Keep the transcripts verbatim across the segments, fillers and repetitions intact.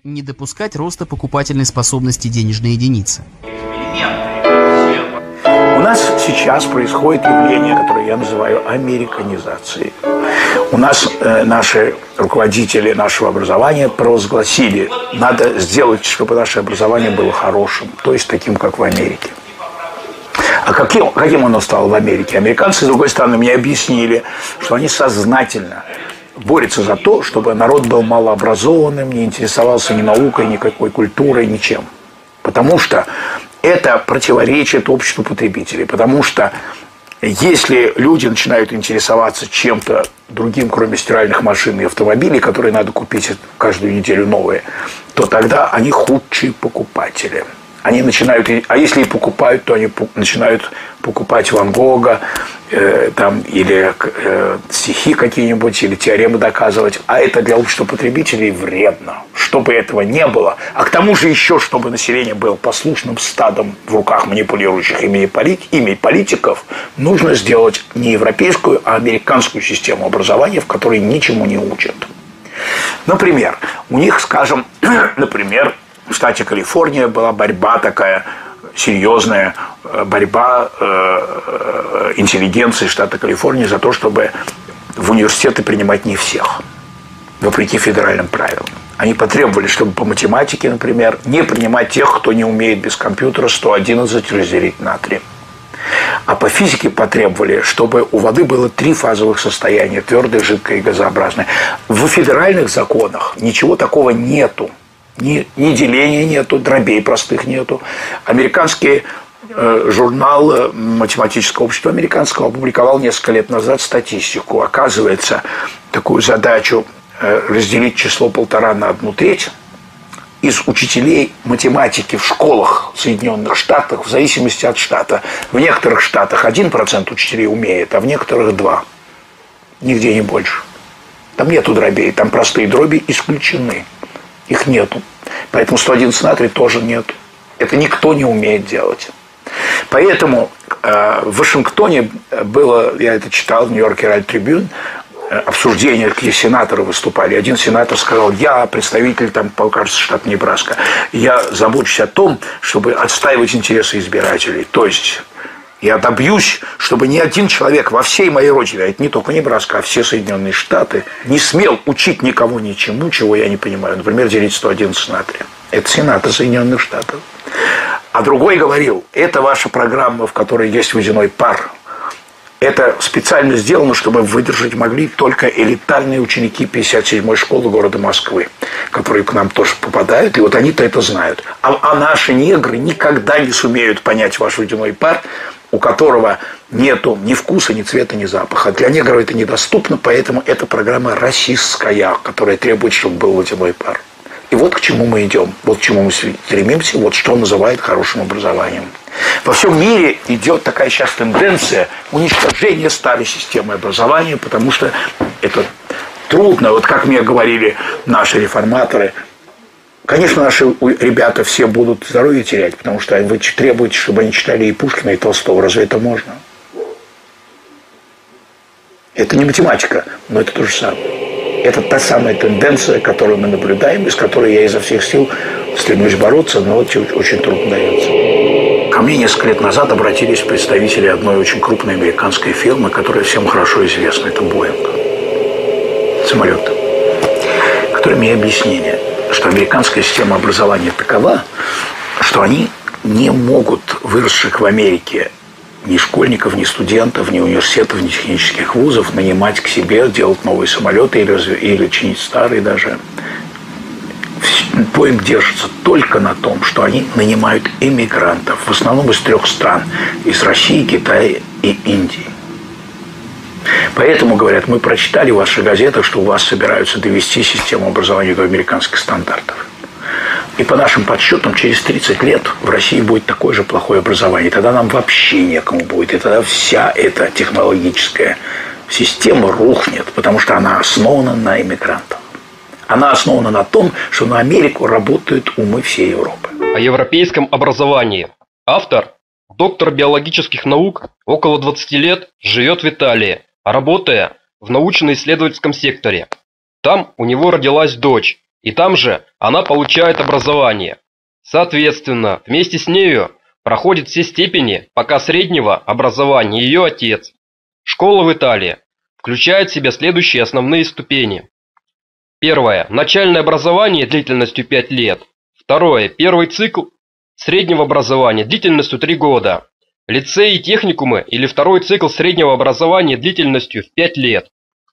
Не допускать роста покупательной способности денежной единицы. У нас сейчас происходит явление, которое я называю американизацией. У нас э, наши руководители нашего образования провозгласили, надо сделать, чтобы наше образование было хорошим, то есть таким, как в Америке. А каким, каким оно стало в Америке? Американцы, с другой стороны, мне объяснили, что они сознательно борются за то, чтобы народ был малообразованным, не интересовался ни наукой, никакой культурой, ничем. Потому что это противоречит обществу потребителей. Потому что если люди начинают интересоваться чем-то другим, кроме стиральных машин и автомобилей, которые надо купить каждую неделю новые, то тогда они худшие покупатели. Они начинают, а если и покупают, то они начинают покупать Ван Гога э, там, или э, стихи какие-нибудь, или теоремы доказывать. А это для общества потребителей вредно. Чтобы этого не было. А к тому же еще, чтобы население было послушным стадом в руках манипулирующих ими, ими политиков, нужно сделать не европейскую, а американскую систему образования, в которой ничему не учат. Например, у них, скажем, например, в штате Калифорния была борьба такая, серьезная борьба э, интеллигенции штата Калифорния за то, чтобы в университеты принимать не всех, вопреки федеральным правилам. Они потребовали, чтобы по математике, например, не принимать тех, кто не умеет без компьютера сто одиннадцать разделить на три. А по физике потребовали, чтобы у воды было три фазовых состояния – твердое, жидкое и газообразное. В федеральных законах ничего такого нету. Ни, ни деления нету, дробей простых нету. Американский э, журнал э, математического общества американского опубликовал несколько лет назад статистику. Оказывается, такую задачу э, разделить число полтора на одну треть из учителей математики в школах в Соединенных Штатах, в зависимости от штата. В некоторых штатах один процент учителей умеет, а в некоторых два процента. Нигде не больше. Там нету дробей, там простые дроби исключены. Их нету. Поэтому сто одиннадцать на три тоже нет. Это никто не умеет делать. Поэтому э, в Вашингтоне было, я это читал в Нью-Йорк Herald Tribune, э, обсуждение, где сенаторы выступали. Один сенатор сказал: я представитель, там, кажется, штата Небраска, я забочусь о том, чтобы отстаивать интересы избирателей. То есть я добьюсь, чтобы ни один человек во всей моей родине, а это не только Небраска, а все Соединенные Штаты, не смел учить никого ничему, чего я не понимаю. Например, делить сто одиннадцать на три. Это сенатор Соединенных Штатов. А другой говорил: это ваша программа, в которой есть водяной пар. Это специально сделано, чтобы выдержать могли только элитарные ученики пятьдесят седьмой школы города Москвы, которые к нам тоже попадают, и вот они-то это знают. А, а наши негры никогда не сумеют понять ваш водяной пар, у которого нету ни вкуса, ни цвета, ни запаха. Для негров это недоступно, поэтому эта программа расистская, которая требует, чтобы был водяной пар. И вот к чему мы идем, вот к чему мы стремимся, вот что называют хорошим образованием. Во всем мире идет такая сейчас тенденция уничтожения старой системы образования, потому что это трудно. Вот как мне говорили наши реформаторы, конечно, наши ребята все будут здоровье терять, потому что вы требуете, чтобы они читали и Пушкина, и Толстого. Разве это можно? Это не математика, но это то же самое. Это та самая тенденция, которую мы наблюдаем, и с которой я изо всех сил стремлюсь бороться, но вот очень трудно дается. Ко мне несколько лет назад обратились представители одной очень крупной американской фирмы, которая всем хорошо известна. Это Боинг. Самолет. Которые мне объяснили, что американская система образования такова, что они не могут, выросших в Америке, ни школьников, ни студентов, ни университетов, ни технических вузов нанимать к себе, делать новые самолеты или, или чинить старые даже. Боинг держится только на том, что они нанимают иммигрантов, в основном из трех стран, из России, Китая и Индии. Поэтому, говорят, мы прочитали в ваших газетах, что у вас собираются довести систему образования до американских стандартов. И по нашим подсчетам, через тридцать лет в России будет такое же плохое образование. И тогда нам вообще некому будет. И тогда вся эта технологическая система рухнет, потому что она основана на иммигрантах. Она основана на том, что на Америку работают умы всей Европы. О европейском образовании. Автор – доктор биологических наук, около двадцати лет, живет в Италии, работая в научно-исследовательском секторе. Там у него родилась дочь, и там же она получает образование. Соответственно, вместе с нею проходит все степени пока среднего образования ее отец. Школа в Италии включает в себя следующие основные ступени. Первое. Начальное образование длительностью пять лет. Второе. Первый цикл среднего образования длительностью три года. Лицеи и техникумы или второй цикл среднего образования длительностью в пять лет.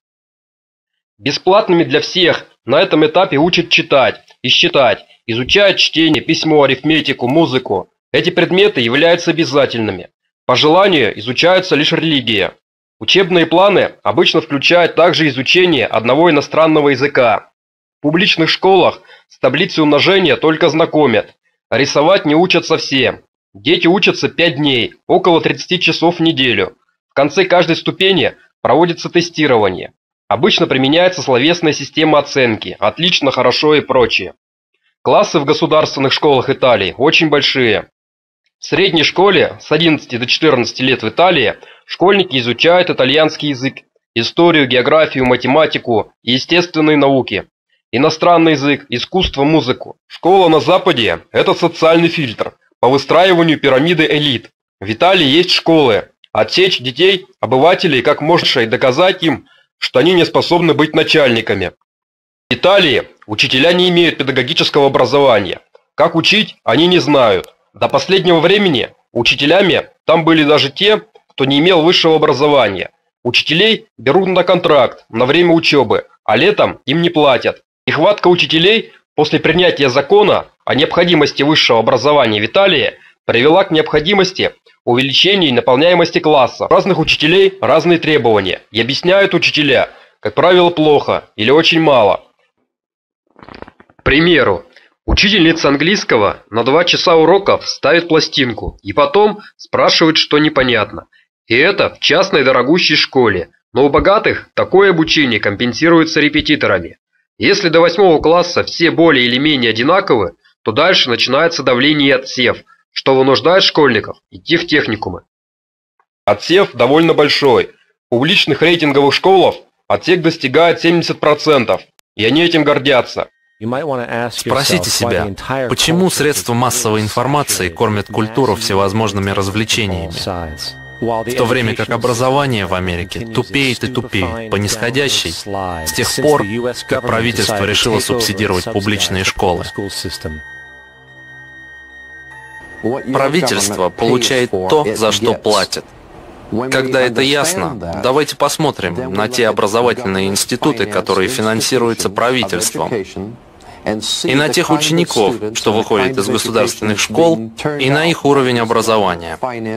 Бесплатными для всех на этом этапе учат читать и считать, изучают чтение, письмо, арифметику, музыку. Эти предметы являются обязательными. По желанию изучаются лишь религия. Учебные планы обычно включают также изучение одного иностранного языка. В публичных школах с таблицей умножения только знакомят. Рисовать не учат совсем. Дети учатся пять дней, около тридцати часов в неделю. В конце каждой ступени проводится тестирование. Обычно применяется словесная система оценки, отлично, хорошо и прочее. Классы в государственных школах Италии очень большие. В средней школе с одиннадцати до четырнадцати лет в Италии школьники изучают итальянский язык, историю, географию, математику и естественные науки, иностранный язык, искусство, музыку. Школа на Западе – это социальный фильтр по выстраиванию пирамиды элит. В Италии есть школы. Отсечь детей, обывателей как можно и доказать им, что они не способны быть начальниками. В Италии учителя не имеют педагогического образования. Как учить, они не знают. До последнего времени учителями там были даже те, кто не имел высшего образования. Учителей берут на контракт на время учебы, а летом им не платят. Нехватка учителей после принятия закона о необходимости высшего образования в Италии привела к необходимости увеличения наполняемости класса. У разных учителей разные требования, и объясняют учителя, как правило, плохо или очень мало. К примеру, учительница английского на два часа уроков ставит пластинку и потом спрашивает, что непонятно. И это в частной дорогущей школе, но у богатых такое обучение компенсируется репетиторами. Если до восьмого класса все более или менее одинаковы, то дальше начинается давление и отсев, что вынуждает школьников идти в техникумы. Отсев довольно большой. В публичных рейтинговых школах отсев достигает семидесяти процентов, и они этим гордятся. Спросите себя, почему средства массовой информации кормят культуру всевозможными развлечениями, в то время как образование в Америке тупеет и тупеет по нисходящей с тех пор, как правительство решило субсидировать публичные школы. Правительство получает то, за что платит. Когда это ясно, давайте посмотрим на те образовательные институты, которые финансируются правительством, и на тех учеников, что выходят из государственных школ, и на их уровень образования.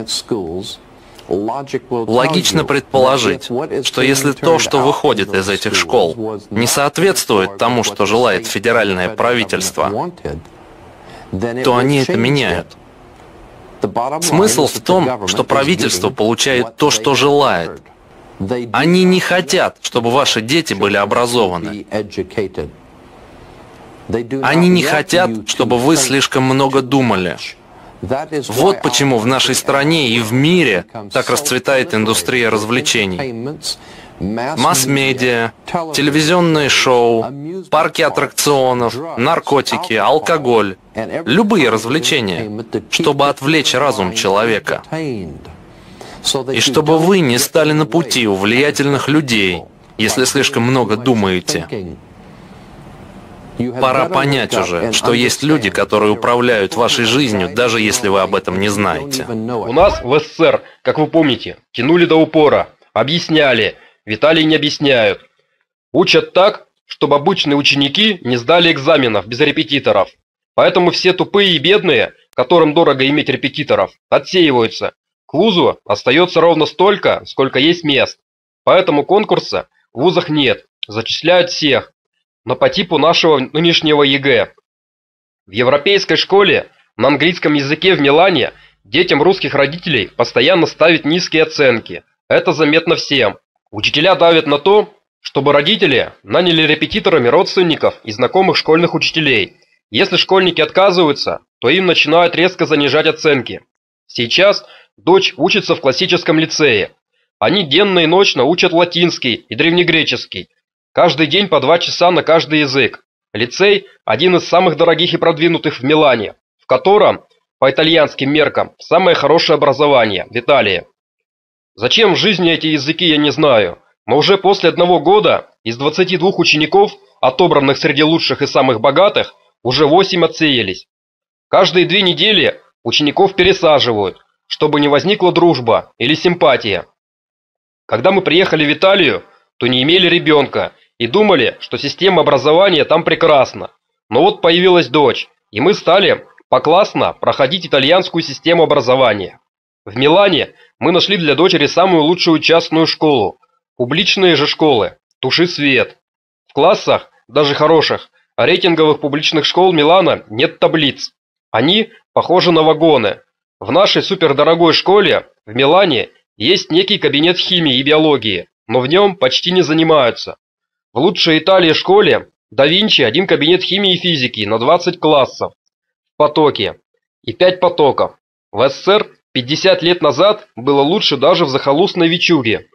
Логично предположить, что если то, что выходит из этих школ, не соответствует тому, что желает федеральное правительство, то они это меняют. Смысл в том, что правительство получает то, что желает. Они не хотят, чтобы ваши дети были образованы. Они не хотят, чтобы вы слишком много думали. Вот почему в нашей стране и в мире так расцветает индустрия развлечений. Масс-медиа, телевизионные шоу, парки аттракционов, наркотики, алкоголь, любые развлечения, чтобы отвлечь разум человека. И чтобы вы не стали на пути у влиятельных людей, если слишком много думаете. Пора понять уже, что есть люди, которые управляют вашей жизнью, даже если вы об этом не знаете. У нас в СССР, как вы помните, тянули до упора, объясняли, в Италии не объясняют. Учат так, чтобы обычные ученики не сдали экзаменов без репетиторов. Поэтому все тупые и бедные, которым дорого иметь репетиторов, отсеиваются. К вузу остается ровно столько, сколько есть мест. Поэтому конкурса в вузах нет, зачисляют всех. Но по типу нашего нынешнего ЕГЭ. В европейской школе на английском языке в Милане детям русских родителей постоянно ставят низкие оценки. Это заметно всем. Учителя давят на то, чтобы родители наняли репетиторами родственников и знакомых школьных учителей. Если школьники отказываются, то им начинают резко занижать оценки. Сейчас дочь учится в классическом лицее. Они денно и ночно учат латинский и древнегреческий. Каждый день по два часа на каждый язык. Лицей – один из самых дорогих и продвинутых в Милане, в котором, по итальянским меркам, самое хорошее образование в Италии. Зачем в жизни эти языки, я не знаю, но уже после одного года из двадцати двух учеников, отобранных среди лучших и самых богатых, уже восемь отсеялись. Каждые две недели учеников пересаживают, чтобы не возникла дружба или симпатия. Когда мы приехали в Италию, то не имели ребенка и думали, что система образования там прекрасна. Но вот появилась дочь, и мы стали поклассно проходить итальянскую систему образования. В Милане мы нашли для дочери самую лучшую частную школу. Публичные же школы, туши свет. В классах, даже хороших, рейтинговых публичных школ Милана нет таблиц. Они похожи на вагоны. В нашей супердорогой школе в Милане есть некий кабинет химии и биологии, но в нем почти не занимаются. В лучшей Италии школе да Винчи один кабинет химии и физики на двадцать классов в потоке и пять потоков. В СССР пятьдесят лет назад было лучше даже в захолустной Вичуге.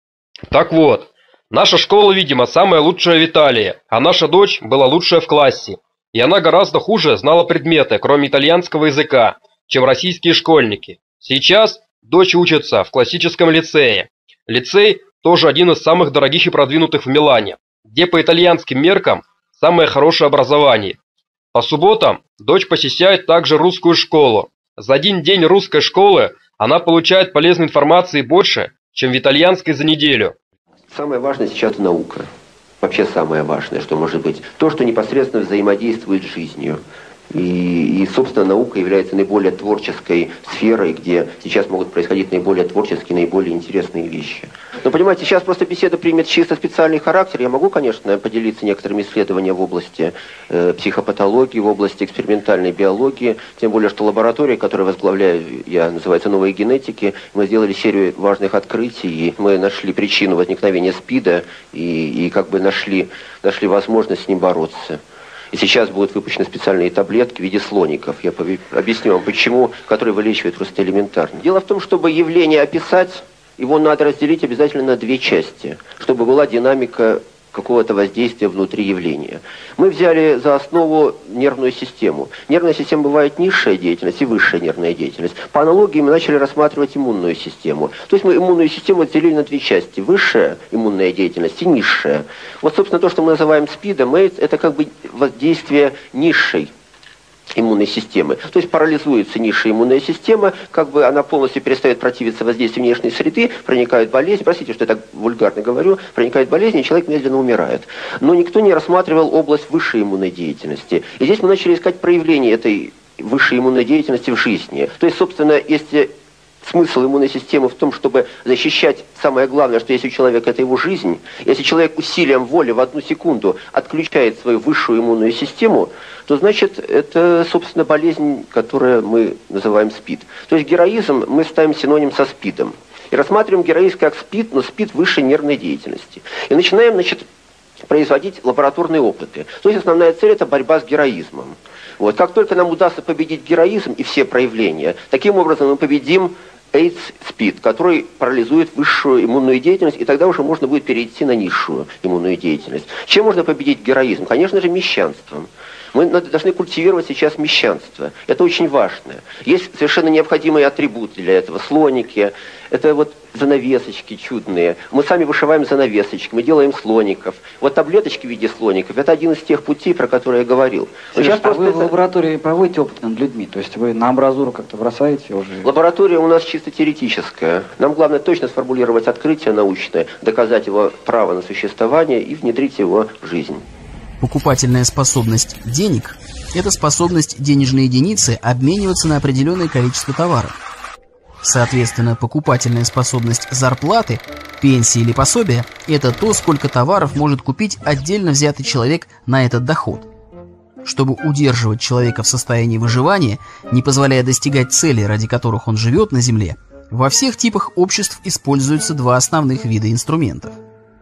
Так вот, наша школа, видимо, самая лучшая в Италии, а наша дочь была лучшая в классе. И она гораздо хуже знала предметы, кроме итальянского языка, чем российские школьники. Сейчас дочь учится в классическом лицее. Лицей тоже один из самых дорогих и продвинутых в Милане, где по итальянским меркам самое хорошее образование. По субботам дочь посещает также русскую школу. За один день русской школы она получает полезной информации больше, чем в итальянской за неделю. Самое важное сейчас наука. Вообще самое важное, что может быть. То, что непосредственно взаимодействует с жизнью. И, и, собственно, наука является наиболее творческой сферой, где сейчас могут происходить наиболее творческие, наиболее интересные вещи. Но, понимаете, сейчас просто беседа примет чисто специальный характер. Я могу, конечно, поделиться некоторыми исследованиями в области э, психопатологии, в области экспериментальной биологии. Тем более, что лаборатория, которую возглавляю я, называется «Новые генетики». Мы сделали серию важных открытий, и мы нашли причину возникновения СПИДа, и, и как бы нашли, нашли возможность с ним бороться. И сейчас будут выпущены специальные таблетки в виде слоников. Я объясню вам, почему, которые вылечивают просто элементарно. Дело в том, чтобы явление описать, его надо разделить обязательно на две части, чтобы была динамика какого-то воздействия внутри явления. Мы взяли за основу нервную систему. Нервная система бывает низшая деятельность и высшая нервная деятельность. По аналогии мы начали рассматривать иммунную систему. То есть мы иммунную систему разделили на две части. Высшая иммунная деятельность и низшая. Вот, собственно, то, что мы называем СПИДом, это как бы воздействие низшей иммунной системы. То есть парализуется низшая иммунная система, как бы она полностью перестает противиться воздействию внешней среды, проникает болезнь, простите, что я так вульгарно говорю, проникает болезнь, и человек медленно умирает. Но никто не рассматривал область высшей иммунной деятельности. И здесь мы начали искать проявление этой высшей иммунной деятельности в жизни. То есть, собственно, если смысл иммунной системы в том, чтобы защищать самое главное, что есть у человека, это его жизнь. Если человек усилием воли в одну секунду отключает свою высшую иммунную систему, то значит это, собственно, болезнь, которую мы называем СПИД. То есть героизм мы ставим синоним со СПИДом. И рассматриваем героизм как СПИД, но СПИД высшей нервной деятельности. И начинаем, значит, производить лабораторные опыты. То есть основная цель – это борьба с героизмом. Вот. Как только нам удастся победить героизм и все проявления, таким образом мы победим эйдс, СПИД, который парализует высшую иммунную деятельность, и тогда уже можно будет перейти на низшую иммунную деятельность. Чем можно победить героизм? Конечно же, мещанством. Мы должны культивировать сейчас мещанство. Это очень важно. Есть совершенно необходимые атрибуты для этого. Слоники, это вот занавесочки чудные. Мы сами вышиваем занавесочки, мы делаем слоников. Вот таблеточки в виде слоников, это один из тех путей, про которые я говорил. Сейчас а вы это... в лаборатории проводите опыт над людьми? То есть вы на амбразуру как-то бросаете уже? Лаборатория у нас чисто теоретическая. Нам главное точно сформулировать открытие научное, доказать его право на существование и внедрить его в жизнь. Покупательная способность денег – это способность денежной единицы обмениваться на определенное количество товаров. Соответственно, покупательная способность зарплаты, пенсии или пособия – это то, сколько товаров может купить отдельно взятый человек на этот доход. Чтобы удерживать человека в состоянии выживания, не позволяя достигать целей, ради которых он живет на Земле, во всех типах обществ используются два основных вида инструментов.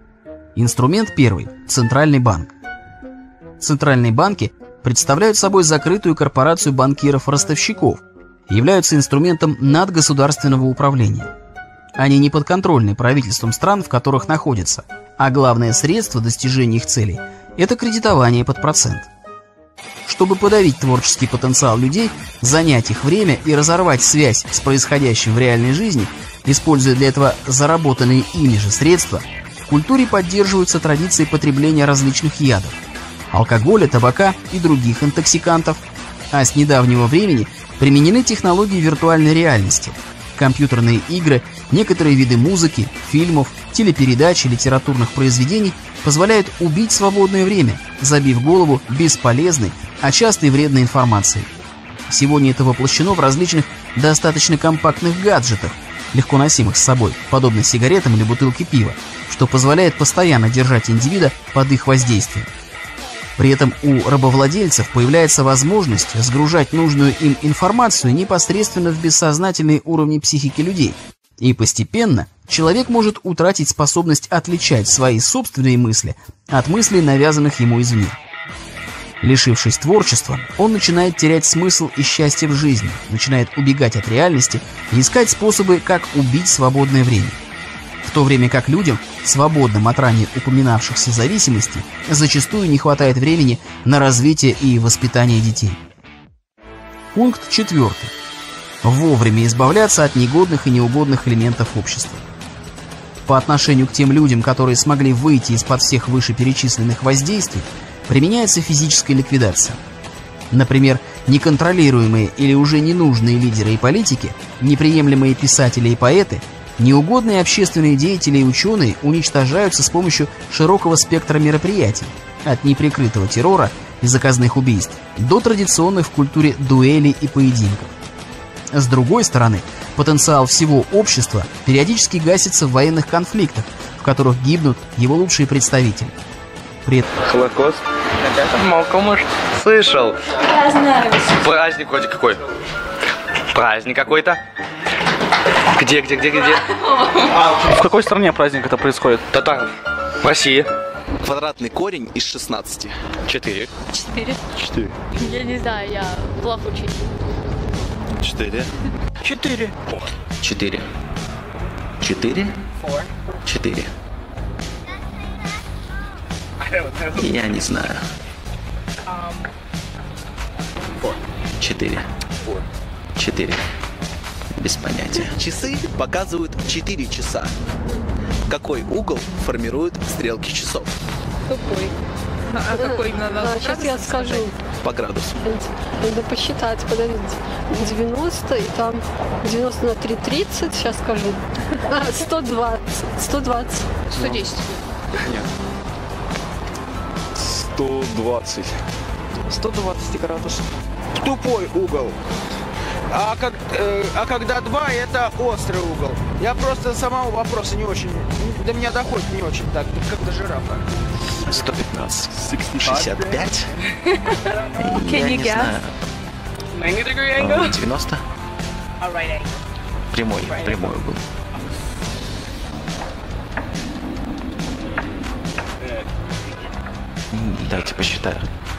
Инструмент первый – центральный банк. Центральные банки представляют собой закрытую корпорацию банкиров-ростовщиков и являются инструментом надгосударственного управления. Они не подконтрольны правительствам стран, в которых находятся, а главное средство достижения их целей это кредитование под процент. Чтобы подавить творческий потенциал людей, занять их время и разорвать связь с происходящим в реальной жизни, используя для этого заработанные ими же средства, в культуре поддерживаются традиции потребления различных ядов, алкоголя, табака и других интоксикантов, а с недавнего времени применены технологии виртуальной реальности, компьютерные игры, некоторые виды музыки, фильмов, телепередач и литературных произведений позволяют убить свободное время, забив голову бесполезной, а часто и вредной информацией. Сегодня это воплощено в различных достаточно компактных гаджетах, легко носимых с собой, подобно сигаретам или бутылке пива, что позволяет постоянно держать индивида под их воздействием. При этом у рабовладельцев появляется возможность сгружать нужную им информацию непосредственно в бессознательные уровни психики людей, и постепенно человек может утратить способность отличать свои собственные мысли от мыслей, навязанных ему извне. Лишившись творчества, он начинает терять смысл и счастье в жизни, начинает убегать от реальности и искать способы, как убить свободное время. В то время как людям, свободным от ранее упоминавшихся зависимостей, зачастую не хватает времени на развитие и воспитание детей. Пункт четвертый. Вовремя избавляться от негодных и неугодных элементов общества. По отношению к тем людям, которые смогли выйти из-под всех вышеперечисленных воздействий, применяется физическая ликвидация. Например, неконтролируемые или уже ненужные лидеры и политики, неприемлемые писатели и поэты, неугодные общественные деятели и ученые уничтожаются с помощью широкого спектра мероприятий, от неприкрытого террора и заказных убийств до традиционных в культуре дуэлей и поединков. С другой стороны, потенциал всего общества периодически гасится в военных конфликтах, в которых гибнут его лучшие представители. При этом... Холокост? Малкомыш? Слышал. Праздник вроде какой. Праздник какой-то. Где, где, где, где? А в какой стране праздник это происходит? Татаров. В России. Квадратный корень из шестнадцати. Четыре. Четыре. Четыре. Я не знаю, я плохо учить. Четыре. Четыре. Четыре. Четыре? Четыре. Я не знаю. Четыре. Четыре. Без понятия. Часы показывают четыре часа. Какой угол формируют стрелки часов? Какой? А какой надо? А, сейчас я скажу. По градусу. Надо посчитать, подождите. девяносто и там девяносто на три тридцать, сейчас скажу. А, сто двадцать. сто двадцать. сто десять. Нет. сто двадцать. сто двадцать градусов. Тупой угол. А, как, э, а когда два, это острый угол. Я просто самого вопроса не очень, до меня доходит не очень так, как до жирафа. сто пятнадцать. шестьдесят пять. Я не знаю. девяносто. Прямой, прямой угол. Давайте посчитаю.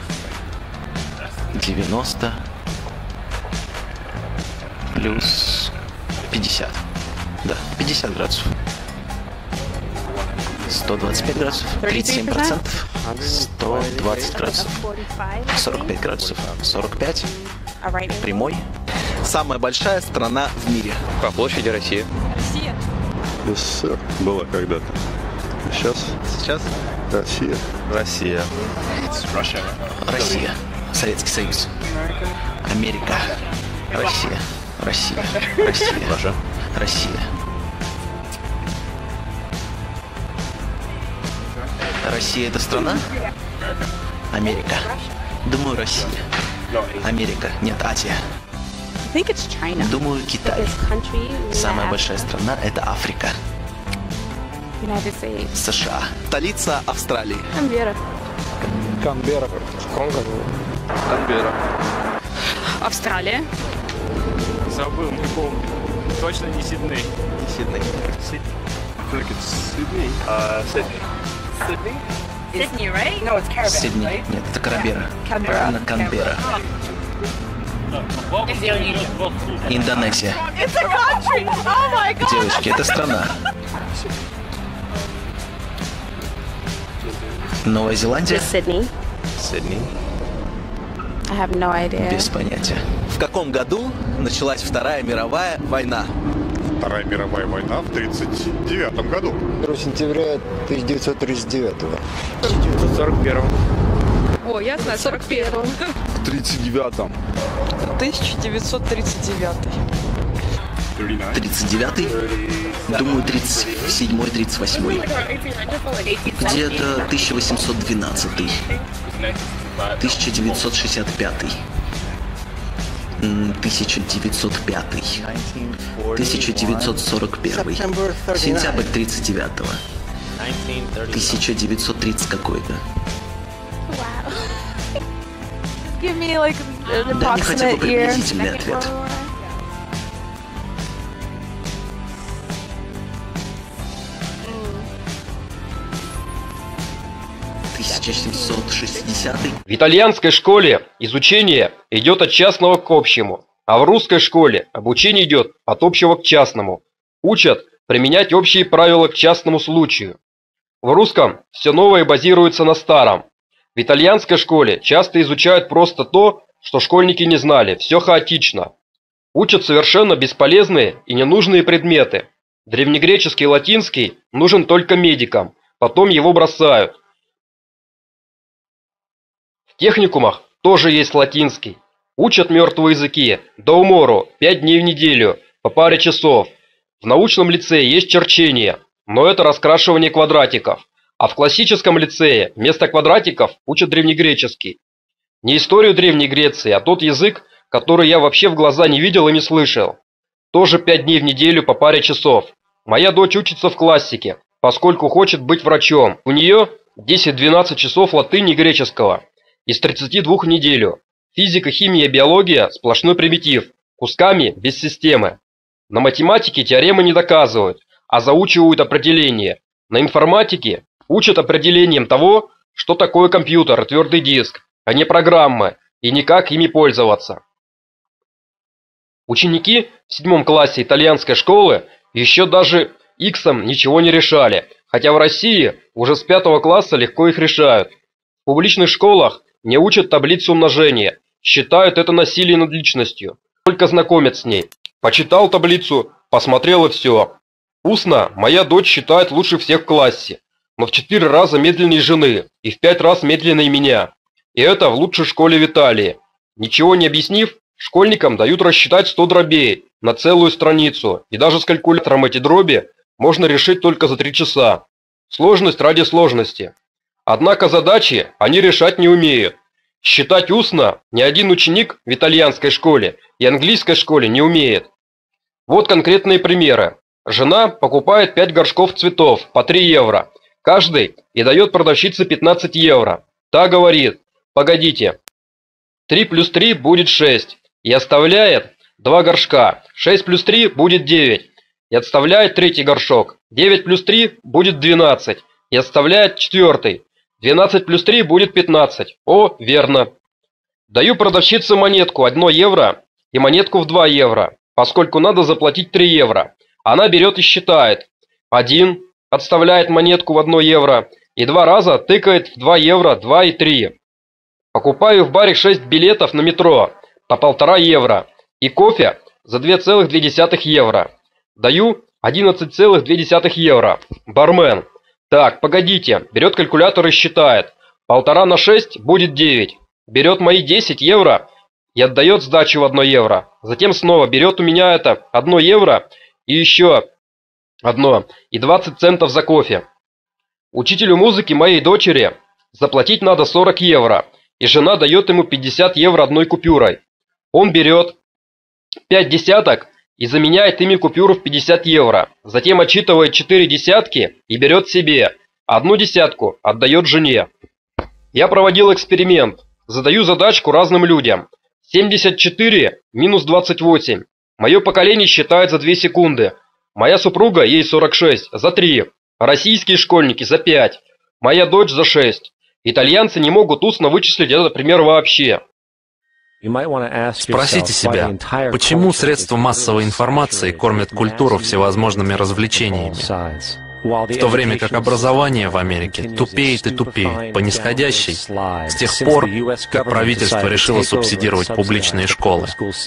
девяносто плюс пятьдесят. Да, пятьдесят градусов. сто двадцать пять градусов. тридцать семь процентов. сто двадцать градусов. сорок пять градусов. сорок пять. Прямой. Самая большая страна в мире. По площади России. Россия. СССР была когда-то. Сейчас? Сейчас? Россия. Россия. Россия. Советский Союз. Америка. Россия. Россия. Россия. Россия. Россия это страна? Америка. Думаю, Россия. Америка. Нет, Азия. Думаю, Китай. Самая большая страна это Африка. США. Столица Австралии. Канберра. Канберра. Конго. Канберра. Австралия. Забыл, не помню. Точно не Сидней. Сидней. Сидней. Сидней. Sydney, right? No, it's Canberra. Сидней. Нет, это Канберра. Правильно, Канберра. Индонезия. It's a country! Oh my god! Девочки, это страна. Новая Зеландия? Sydney. Сидней. I have no idea. Без понятия. В каком году началась Вторая мировая война? Вторая мировая война в тридцать девятом году. первого сентября тысяча девятьсот тридцать девятого. тысяча девятьсот сорок первом. О, я знаю, сорок первом. В тридцать девятом. тысяча девятьсот тридцать девятый. тридцать девятый? Думаю, тридцать седьмой тридцать восьмой. Где-то тысяча восемьсот двенадцатый. тысяча девятьсот шестьдесят пятый. тысяча девятьсот пятый. тысяча девятьсот сорок первый. Сентябрь тридцать девятого. тысяча девятьсот тридцать какой-то. Give me like an Дай мне хотя бы approximate year. приблизительный ответ. тысяча семьсот шестидесятый. В итальянской школе изучение идет от частного к общему, а в русской школе обучение идет от общего к частному. Учат применять общие правила к частному случаю. В русском все новое базируется на старом. В итальянской школе часто изучают просто то, что школьники не знали, все хаотично. Учат совершенно бесполезные и ненужные предметы. Древнегреческий и латинский нужен только медикам, потом его бросают. В техникумах тоже есть латинский. Учат мертвые языки до умору, пять дней в неделю, по паре часов. В научном лицее есть черчение, но это раскрашивание квадратиков. А в классическом лицее вместо квадратиков учат древнегреческий. Не историю Древней Греции, а тот язык, который я вообще в глаза не видел и не слышал. Тоже пять дней в неделю по паре часов. Моя дочь учится в классике, поскольку хочет быть врачом. У нее десять-двенадцать часов латыни и греческого. Из тридцати двух в неделю. Физика, химия, биология – сплошной примитив. Кусками, без системы. На математике теоремы не доказывают, а заучивают определения. На информатике учат определением того, что такое компьютер и твердый диск, а не программы, и никак ими пользоваться. Ученики в седьмом классе итальянской школы еще даже иксом ничего не решали, хотя в России уже с пятого класса легко их решают. В публичных школах не учат таблицу умножения, считают это насилие над личностью, только знакомят с ней. Почитал таблицу, посмотрел и все. Устно моя дочь считает лучше всех в классе, но в четыре раза медленнее жены и в пять раз медленнее меня. И это в лучшей школе в Италии. Ничего не объяснив, школьникам дают рассчитать сто дробей на целую страницу, и даже с калькулятором эти дроби можно решить только за три часа. Сложность ради сложности. Однако задачи они решать не умеют. Считать устно ни один ученик в итальянской школе и английской школе не умеет. Вот конкретные примеры. Жена покупает пять горшков цветов по три евро, каждый, и дает продавщице пятнадцать евро. Та говорит: погодите, три плюс три будет шесть, и оставляет два горшка, шесть плюс три будет девять, и отставляет третий горшок, девять плюс три будет двенадцать, и оставляет четвертый, двенадцать плюс три будет пятнадцать. О, верно. Даю продавщице монетку одно евро и монетку в два евро, поскольку надо заплатить три евро. Она берет и считает. один, отставляет монетку в одно евро и два раза тыкает в два евро, два и три. Покупаю в баре шесть билетов на метро по полтора евро и кофе за две целых две десятых евро. Даю одиннадцать целых две десятых евро. Бармен: так, погодите, берет калькулятор и считает. Полтора на шесть будет девять. Берет мои десять евро и отдает сдачу в одно евро. Затем снова берет у меня это одно евро и еще одно, и двадцать центов за кофе. Учителю музыки моей дочери заплатить надо сорок евро, и жена дает ему пятьдесят евро одной купюрой. Он берет пять десяток и заменяет ими купюру в пятьдесят евро. Затем отчитывает четыре десятки и берет себе. Одну десятку отдает жене. Я проводил эксперимент. Задаю задачку разным людям. семьдесят четыре минус двадцать восемь. Мое поколение считает за две секунды. Моя супруга, ей сорок шесть, за три. Российские школьники за пять. Моя дочь за шесть. Итальянцы не могут устно вычислить этот пример вообще. Спросите себя, почему средства массовой информации кормят культуру всевозможными развлечениями? В то время как образование в Америке тупеет и тупеет по нисходящей с тех пор, как правительство решило субсидировать публичные школы.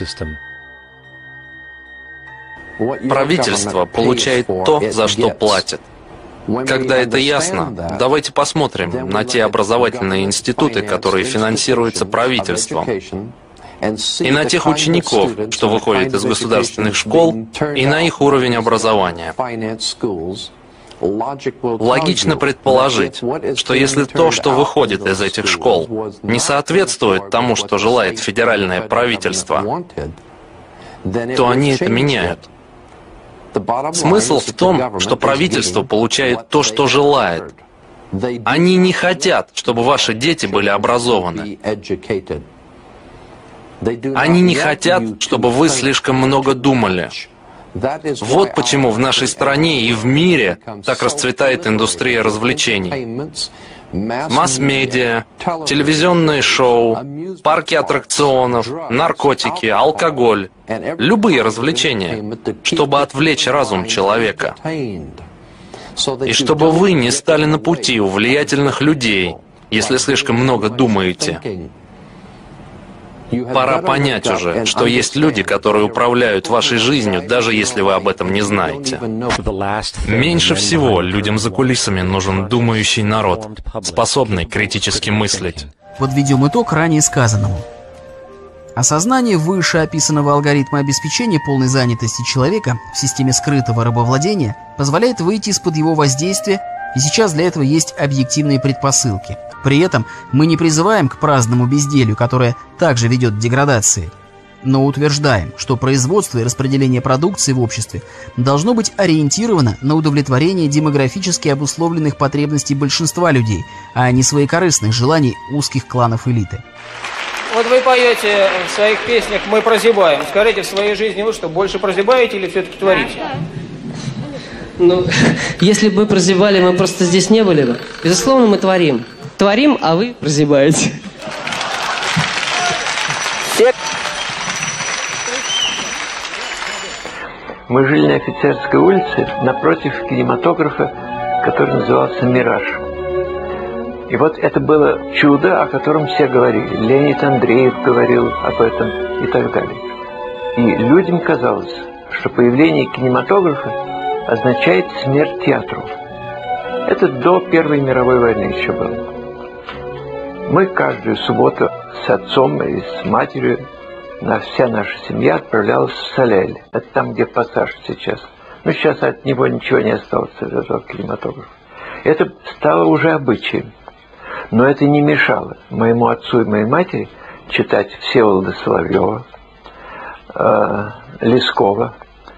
Правительство получает то, за что платит. Когда это ясно, давайте посмотрим на те образовательные институты, которые финансируются правительством, и на тех учеников, что выходят из государственных школ, и на их уровень образования. Логично предположить, что если то, что выходит из этих школ, не соответствует тому, что желает федеральное правительство, то они это меняют. Смысл в том, что правительство получает то, что желает. Они не хотят, чтобы ваши дети были образованы. Они не хотят, чтобы вы слишком много думали. Вот почему в нашей стране и в мире так расцветает индустрия развлечений. Масс-медиа, телевизионные шоу, парки аттракционов, наркотики, алкоголь, любые развлечения, чтобы отвлечь разум человека. И чтобы вы не стали на пути у влиятельных людей, если слишком много думаете. Пора понять уже, что есть люди, которые управляют вашей жизнью, даже если вы об этом не знаете. Меньше всего людям за кулисами нужен думающий народ, способный критически мыслить. Подведем итог ранее сказанному. Осознание вышеописанного алгоритма обеспечения полной занятости человека в системе скрытого рабовладения позволяет выйти из-под его воздействия, и сейчас для этого есть объективные предпосылки. При этом мы не призываем к праздному безделью, которое также ведет к деградации, но утверждаем, что производство и распределение продукции в обществе должно быть ориентировано на удовлетворение демографически обусловленных потребностей большинства людей, а не своекорыстных желаний узких кланов элиты. Вот вы поете в своих песнях «Мы прозябаем». Скажите, в своей жизни вы что, больше прозябаете или все-таки творите? Ну, если бы мы прозябали, мы просто здесь не были бы. Безусловно, мы творим. Творим, а вы прозябаете. Мы жили на Офицерской улице, напротив кинематографа, который назывался «Мираж». И вот это было чудо, о котором все говорили. Леонид Андреев говорил об этом и так далее. И людям казалось, что появление кинематографа означает смерть театру. Это до Первой мировой войны еще было. Мы каждую субботу с отцом и с матерью, вся наша семья отправлялась в Соляль. Это там, где Пассаж сейчас. Но сейчас от него ничего не осталось, от этого кинематографа. Это стало уже обычаем. Но это не мешало моему отцу и моей матери читать Всеволода Соловьева, э, Лескова,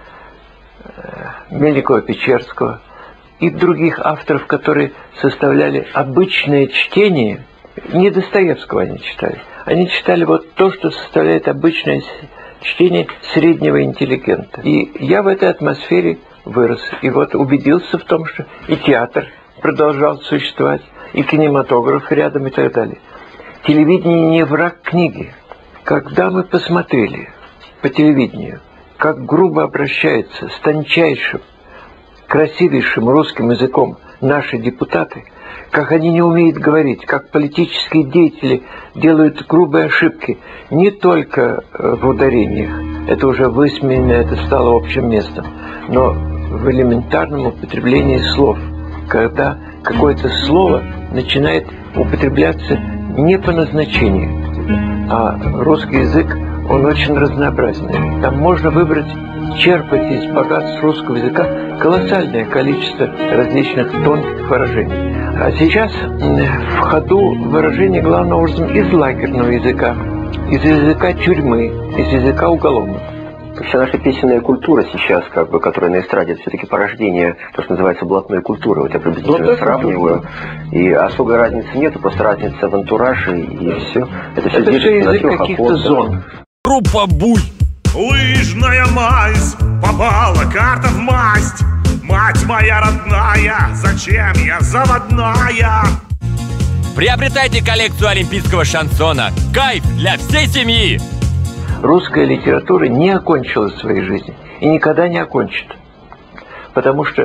э, Мельникова-Печерского и других авторов, которые составляли обычное чтение. Не Достоевского они читали. Они читали вот то, что составляет обычное чтение среднего интеллигента. И я в этой атмосфере вырос. И вот убедился в том, что и театр продолжал существовать, и кинематограф рядом и так далее. Телевидение не враг книги. Когда мы посмотрели по телевидению, как грубо обращаются с тончайшим, красивейшим русским языком наши депутаты, как они не умеют говорить, как политические деятели делают грубые ошибки, не только в ударениях, это уже высмеяно, это стало общим местом, но в элементарном употреблении слов, когда какое-то слово начинает употребляться не по назначению, а русский язык, он очень разнообразный. Там можно выбрать, черпать из богатств русского языка колоссальное количество различных тонких выражений. А сейчас в ходу выражение главным образом из лагерного языка, из языка тюрьмы, из языка уголовного. Вся наша песенная культура сейчас, как бы, которая на эстраде, это все-таки порождение, то, что называется блатной культуры. Вот я приблизительно сравниваю. И особой разницы нету, просто разница в антураже и все. Это все, это все язык каких-то зон. Группа Буй. Лыжная мазь, попала карта в масть. Мать моя родная, зачем я заводная? Приобретайте коллекцию олимпийского шансона. Кайф для всей семьи! Русская литература не окончила своей жизни и никогда не окончит. Потому что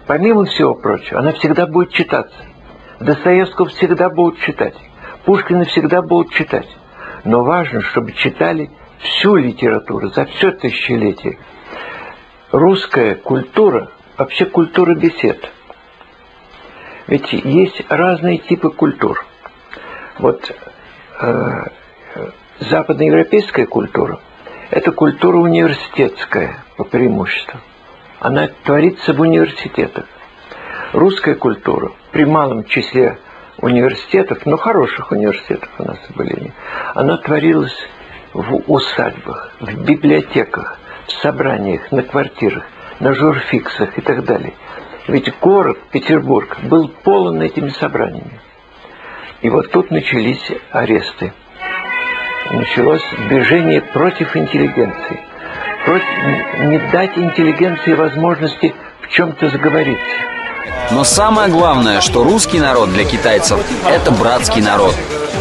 помимо всего прочего, она всегда будет читаться. Достоевского всегда будут читать. Пушкина всегда будут читать. Но важно, чтобы читали всю литературу за все тысячелетие. Русская культура, вообще культура бесед. Ведь есть разные типы культур. Вот э, западноевропейская культура – это культура университетская по преимуществу. Она творится в университетах. Русская культура при малом числе университетов, но хороших университетов у нас были, она творилась в усадьбах, в библиотеках, в собраниях, на квартирах, на журфиксах и так далее. Ведь город Петербург был полон этими собраниями. И вот тут начались аресты. Началось движение против интеллигенции. Против, не дать интеллигенции возможности в чем-то заговориться. Но самое главное, что русский народ для китайцев – это братский народ.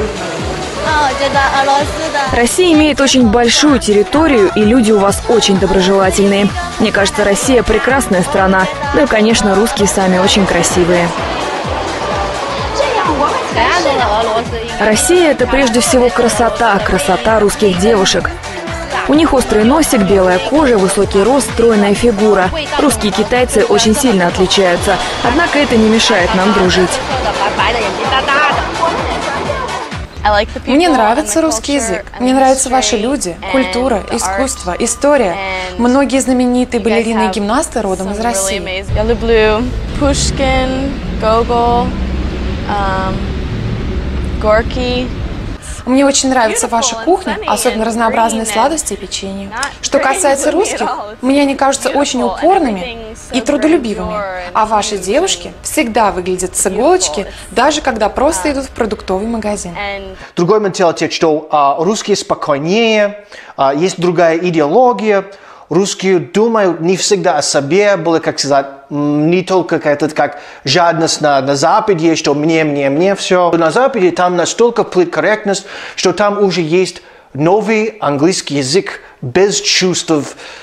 Россия имеет очень большую территорию, и люди у вас очень доброжелательные. Мне кажется, Россия прекрасная страна. Ну и, конечно, русские сами очень красивые. Россия – это прежде всего красота, красота русских девушек. У них острый носик, белая кожа, высокий рост, стройная фигура. Русские и китайцы очень сильно отличаются, однако это не мешает нам дружить. Мне нравится русский язык, мне нравятся ваши люди, культура, искусство, история. Многие знаменитые балерины и гимнасты родом из России. Я люблю Пушкин, Гогол, Горький. Мне очень нравится ваша кухня, особенно разнообразные сладости и печенье. Что касается русских, мне они кажутся очень упорными и трудолюбивыми. А ваши девушки всегда выглядят с иголочки, даже когда просто идут в продуктовый магазин. Другой менталитет, что а, русские спокойнее, а, есть другая идеология. Русские думают не всегда о себе, было, как сказать, не только как, как жадность на, на Западе, что мне, мне, мне все. На Западе там настолько политкорректность, что там уже есть новый английский язык без чувств,